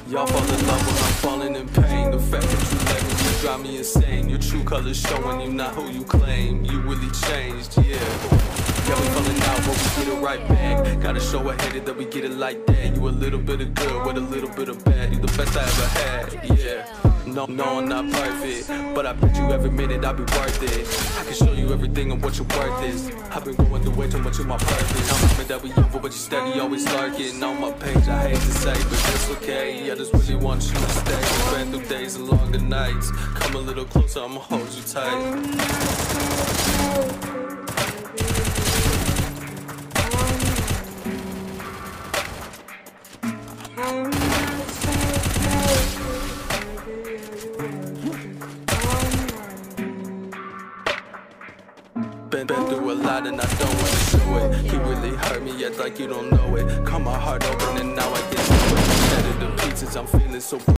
Y'all fall in love when I'm falling in pain. The fact that you let me, you drive me insane. Your true colors showing you not who you claim. You really changed, yeah. Yeah, we falling out, but we get it right back. Gotta show a hater that we get it like that. You a little bit of good with a little bit of bad. You the best I ever had, yeah. No, I'm not perfect, but I bet you every minute I'll be worth it. I can show you everything and what your worth is. I've been going through way too much of my purpose. I'm hoping that we over, but you steady always lurking on my page. I hate to say, but that's okay. I just really want you to stay. We've been through days and longer nights. Come a little closer, I'ma hold you tight. Been through a lot and I don't wanna show it. He really hurt me, act like you don't know it. Cut my heart open and now I get to it. Shattered to pieces, I'm feeling so